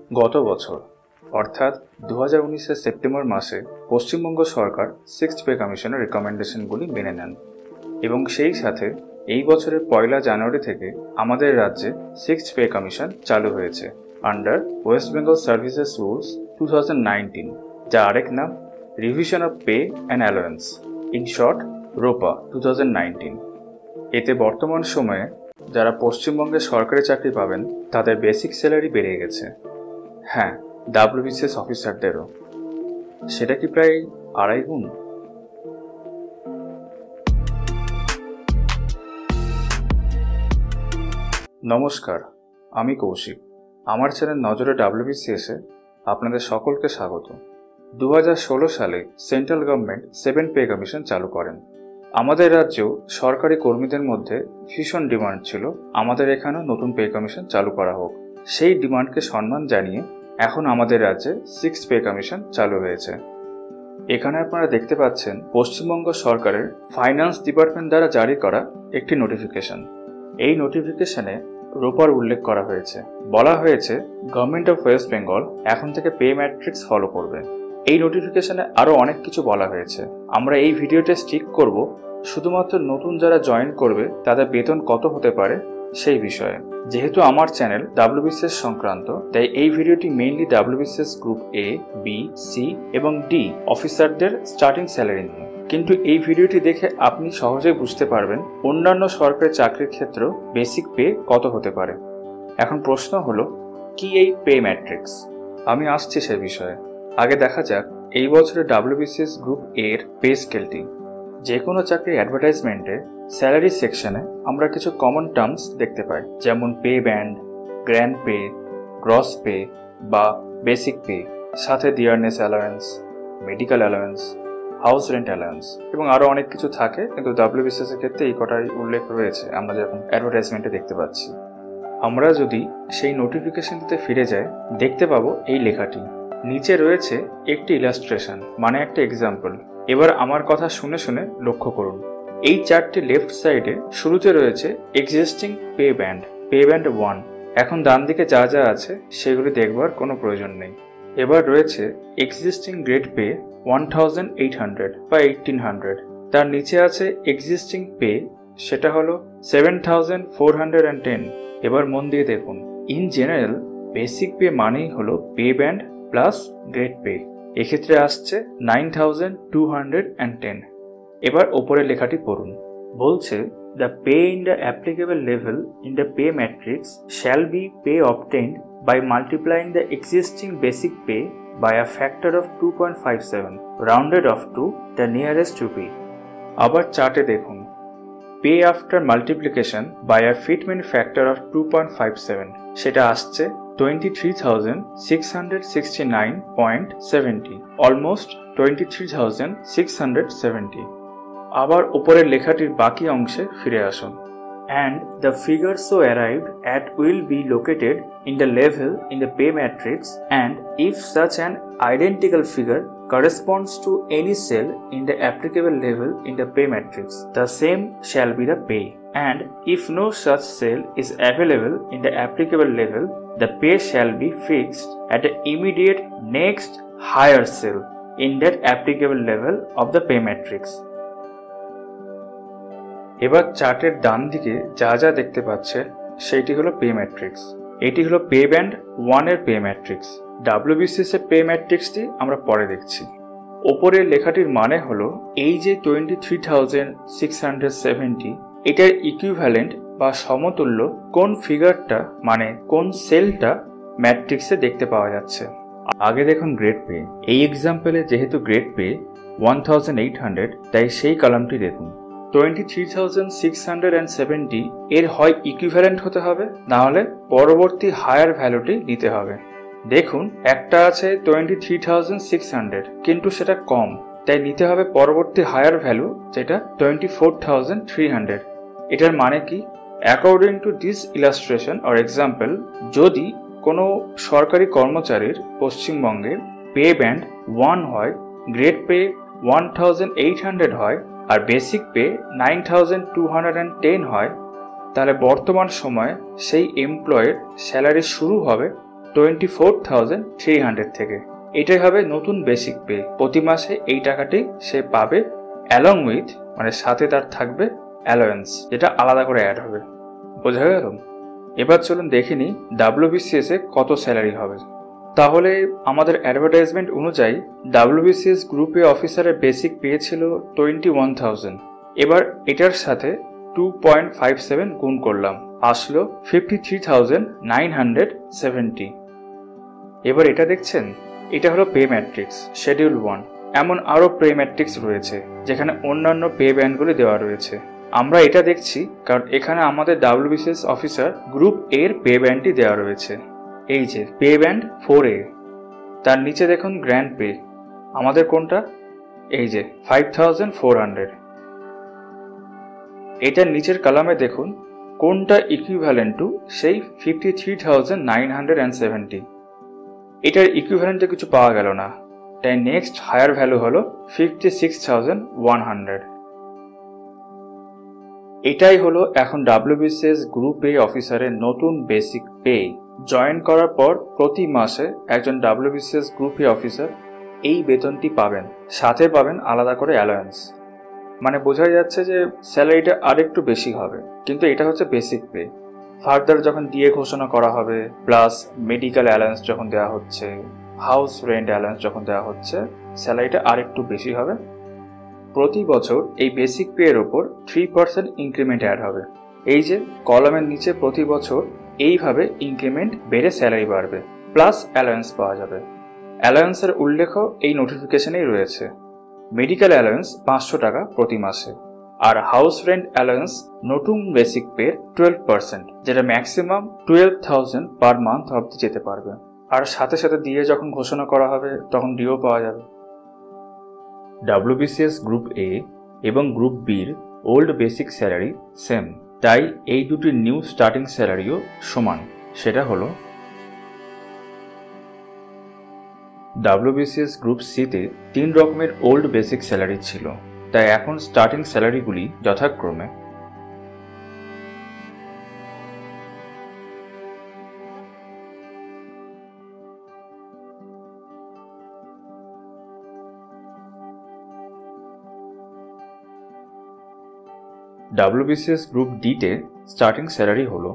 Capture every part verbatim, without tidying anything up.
গত বছর অর্থাৎ দু হাজার উনিশের সেপ্টেম্বর মাসে পশ্চিমবঙ্গ সরকার সিক্সথ পে কমিশনের রেকমেন্ডেশনগুলি মেনে নেন এবং সেই সাথে এই বছরের পয়লা জানুয়ারি থেকে আমাদের রাজ্যে সিক্সথ পে কমিশন চালু হয়েছে under West Bengal services rules two thousand nineteen, যা আরেক নাম revision of pay and allowance, in short ROPA two thousand nineteen. এতে বর্তমান সময়ে যারা পশ্চিমবঙ্গে সরকারি চাকরি পাবেন তাদের বেসিক স্যালারি বেড়ে গেছে। হ্যাঁ, ডাব্লিউবিসিএস অফিসারদেরও। সেটা কি প্রায় আড়াই গুণ? নমস্কার, আমি কৌশিক। আমার চ্যানেল নজরে ডাব্লিউবিসিএসে আপনাদের সকলকে স্বাগত। দু হাজার ষোলো সালে central government seven pay commission চালু করেন। আমাদের রাজ্যেও সরকারি কর্মীদের মধ্যে ভীষণ ডিমান্ড ছিল আমাদের এখানেও নতুন পে কমিশন চালু করা হোক। সেই ডিমান্ডকে সম্মান জানিয়ে এখন আমাদের রাজ্যে সিক্স পে কমিশন চালু হয়েছে। এখানে আপনারা দেখতে পাচ্ছেন পশ্চিমবঙ্গ সরকারের ফাইন্যান্স ডিপার্টমেন্ট দ্বারা জারি করা একটি নোটিফিকেশন। এই নোটিফিকেশনে রোপার উল্লেখ করা হয়েছে। বলা হয়েছে গভর্নমেন্ট অফ ওয়েস্ট বেঙ্গল এখন থেকে পে ম্যাট্রিক্স ফলো করবে। এই নোটিফিকেশনে আরও অনেক কিছু বলা হয়েছে। আমরা এই ভিডিওতে স্টিক করব শুধুমাত্র নতুন যারা জয়েন করবে তাদের বেতন কত হতে পারে সেই বিষয়ে। যেহেতু আমার চ্যানেল ডাব্লিউবিসিএস সংক্রান্ত, তাই এই ভিডিওটি mainly WBCS group A, B, C এবং ডি অফিসারদের স্টার্টিং স্যালারি নিয়ে। কিন্তু এই ভিডিওটি দেখে আপনি সহজেই বুঝতে পারবেন অন্যান্য সরকারি চাকরির ক্ষেত্রেও বেসিক পে কত হতে পারে। এখন প্রশ্ন হলো, কি এই পে ম্যাট্রিক্স? আমি আসছি সে বিষয়ে। আগে দেখা যাক এই বছরের ডাব্লিউবিসিএস গ্রুপ এর পে স্কেলটি। যে কোনো চাকরির অ্যাডভার্টাইজমেন্টে স্যালারি সেকশনে আমরা কিছু কমন টার্মস দেখতে পাই, যেমন pay band, grand pay, gross pay বা বেসিক পে, সাথে dearness allowance, medical allowance, house rent allowance এবং আরও অনেক কিছু থাকে, কিন্তু ডাব্লিউবিসিএস এর ক্ষেত্রে এই কটাই উল্লেখ রয়েছে আমরা যখন অ্যাডভার্টাইজমেন্টে দেখতে পাচ্ছি। আমরা যদি সেই নোটিফিকেশনটিতে ফিরে যাই, দেখতে পাবো এই লেখাটি। নিচে রয়েছে একটি ইলাস্ট্রেশন, মানে একটা এক্সাম্পল। এবার আমার কথা শুনে শুনে লক্ষ্য করুন। এই চারটি লেফট সাইডে শুরুতে রয়েছে existing pay band, pay band one. এখন ডান দিকে যা যা আছে সেগুলি দেখবার কোনো প্রয়োজন নেই। এবার রয়েছে existing grade pay one thousand eight hundred বা এইটিন হান্ড্রেড। তার নিচে আছে এক্সিস্টিং পে, সেটা হলো seven thousand four hundred and ten. এবার মন দিয়ে দেখুন, ইন জেনারেল বেসিক পে মানেই হলো pay band plus grade pay. এক্ষেত্রে আসছে nine thousand two hundred and ten. এবার ওপরের লেখাটি পড়ুন। বলছে, the pay in the applicable level in the pay matrix shall be pay obtained by multiplying the existing basic pay by a factor of two point five seven, rounded off to the nearest rupee. আবার চার্টে দেখুন, pay after multiplication by a fitment factor of two point five seven, সেটা আসছে twenty-three thousand six hundred sixty-nine point seven zero, almost twenty-three thousand six hundred seventy. আবার উপরের লেখাটির বাকি অংশে ফিরে আসুন। And the figure so arrived at will be located in the level in the pay matrix, and if such an identical figure corresponds to any cell in the applicable level in the pay matrix, the same shall be the pay. And if no such cell is available in the applicable level, the pay shall be fixed at the immediate next higher cell in that applicable level of the pay matrix. এবার চার্টের ডান দিকে যা যা দেখতে পাচ্ছেন সেইটি হলো pay matrix. এটি হলো পে ব্যান্ড ওয়ান এর পে ম্যাট্রিক্স। ডাব্লিউবিসিএস এর পে ম্যাট্রিক্সটি আমরা পরে দেখছি। ওপরের লেখাটির মানে হলো, এই যে twenty three thousand six hundred seventy, এটার ইকুইভ্যালেন্ট বা সমতুল্য কোন ফিগারটা, মানে কোন সেলটা ম্যাট্রিক্সে দেখতে পাওয়া যাচ্ছে। আগে দেখুন গ্রেড পে। এই এক্সাম্পলে যেহেতু grade pay one thousand eight hundred, তাই সেই কলামটি দেখুন। Twenty three thousand six hundred and seventy এর হয় ইকুইভ্যালেন্ট হতে হবে, না হলে পরবর্তী হায়ার ভ্যালুটি নিতে হবে। দেখুন, একটা আছে twenty three thousand six hundred, কিন্তু সেটা কম, তাই নিতে হবে পরবর্তী হায়ার ভ্যালু, যেটা twenty four thousand three hundred. এটার মানে কি? According to this illustration or example, যদি কোনো সরকারি কর্মচারীর পশ্চিমবঙ্গের পে ব্যান্ড ওয়ান হয়, grade pay one thousand eight hundred হয় আর basic pay nine thousand two hundred and ten হয়, তাহলে বর্তমান সময়ে সেই এমপ্লয়ের স্যালারি শুরু হবে twenty four thousand three hundred থেকে। এটাই হবে নতুন বেসিক পে। প্রতি মাসে এই টাকাটি সে পাবে, অ্যালং উইথ মানে সাথে তার থাকবে অ্যালাওয়েন্স, যেটা আলাদা করে অ্যাড হবে। বোঝা গেল? এবার চলুন দেখে নিই ডাব্লিউবিসিএস এ কত স্যালারি হবে। তাহলে আমাদের অ্যাডভার্টাইজমেন্ট অনুযায়ী ডাব্লিউবিসিএস গ্রুপ এ অফিসারের বেসিক পে ছিল টোয়েন্টি ওয়ান থাউজেন্ড। এবার এটার সাথে টু পয়েন্ট ফাইভ সেভেন গুণ করলাম, আসলো fifty three thousand nine hundred seventy. এবার এটা দেখছেন, এটা হলো পে ম্যাট্রিক্স শেডিউল ওয়ান। এমন আরও পে ম্যাট্রিক্স রয়েছে যেখানে অন্যান্য পে ব্যান্ডগুলি দেওয়া রয়েছে। আমরা এটা দেখছি কারণ এখানে আমাদের ডাব্লিউবিসিএস অফিসার গ্রুপ এর পে ব্যান্ডটি দেওয়া রয়েছে। এই যে পে ব্যান্ড ফোর এ, তার নিচে দেখুন গ্র্যান্ড পে। আমাদের কোনটা? এই যে ফাইভ থাউজেন্ড ফোর হান্ড্রেড। এটার নিচের কলামে দেখুন কোনটা ইকুইভ্যালেন্ট টু সেই fifty three thousand nine hundred and seventy. এটার ইকুইভ্যালেন্টে কিছু পাওয়া গেল না, তাই নেক্সট হায়ার ভ্যালু হলো fifty six thousand one hundred. এটাই হলো এখন ডাব্লিউবিসিএস গ্রুপ এ অফিসারের নতুন বেসিক পে। জয়েন করার পর প্রতি মাসে একজন ডাব্লিউবিসিএস গ্রুপ এ অফিসার এই বেতনটি পাবেন, সাথে পাবেন আলাদা করে অ্যালাওয়েন্স। মানে বোঝা যাচ্ছে যে স্যালারিটা আরেকটু বেশি হবে, কিন্তু এটা হচ্ছে বেসিক পে। ফার্দার যখন ডিএ ঘোষণা করা হবে, প্লাস মেডিকেল অ্যালাউন্স যখন দেওয়া হচ্ছে, হাউস রেন্ট অ্যালাউন্স যখন দেওয়া হচ্ছে, স্যালারিটা আরেকটু বেশি হবে। প্রতি বছর এই বেসিক পে এর ওপর থ্রি পার্সেন্ট ইনক্রিমেন্ট অ্যাড হবে। এই যে কলামের নিচে প্রতি বছর এইভাবে ইনক্রিমেন্ট বেড়ে স্যালারি বাড়বে, প্লাস অ্যালাউন্স পাওয়া যাবে। অ্যালাউন্সের উল্লেখও এই নোটিফিকেশনেই রয়েছে। মেডিকেল অ্যালাউন্স পাঁচশো টাকা প্রতি মাসে, আর হাউস রেন্ট অ্যালাউন্স নতুন বেসিক পে টুয়েলভ পার্সেন্ট, যেটা maximum twelve thousand per month অবধি যেতে পারবে। আর সাথে সাথে দিয়ে যখন ঘোষণা করা হবে তখন ডিও পাওয়া যাবে। ডাব্লিউবিসিএস গ্রুপ এ এবং গ্রুপ বির ওল্ড বেসিক স্যালারি সেম, তাই এই দুটি নিউ স্টার্টিং স্যালারিও সমান। সেটা হলো ডাব্লিউবিসিএস গ্রুপ সিতে তিন রকমের ওল্ড বেসিক স্যালারি ছিল, তাই এখন স্টার্টিং স্যালারিগুলি যথাক্রমে ডাব্লিউবিসিএস গ্রুপ ডিতে স্টার্টিং স্যালারি হলো,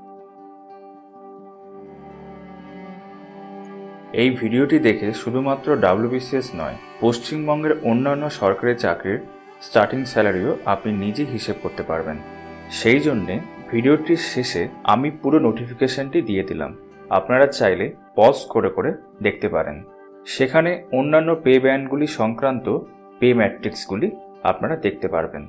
এই ভিডিওটি দেখে শুধুমাত্র ডাব্লিউবিসিএস নয়, পশ্চিমবঙ্গের অন্যান্য সরকারি চাকরির স্টার্টিং স্যালারিও আপনি নিজে হিসেব করতে পারবেন। সেই জন্যে ভিডিওটির শেষে আমি পুরো নোটিফিকেশনটি দিয়ে দিলাম, আপনারা চাইলে পজ করে করে দেখতে পারেন। সেখানে অন্যান্য পে ব্যান্ডগুলি সংক্রান্ত পে ম্যাট্রিক্সগুলি আপনারা দেখতে পারবেন।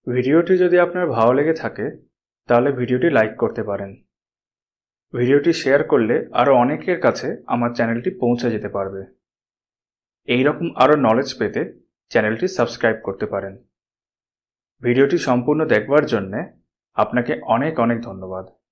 ভিডিওটি যদি আপনার ভালো লেগে থাকে তাহলে ভিডিওটি লাইক করতে পারেন। ভিডিওটি শেয়ার করলে আরও অনেকের কাছে আমার চ্যানেলটি পৌঁছে যেতে পারবে। এই রকম আরও নলেজ পেতে চ্যানেলটি সাবস্ক্রাইব করতে পারেন। ভিডিওটি সম্পূর্ণ দেখবার জন্যে আপনাকে অনেক অনেক ধন্যবাদ।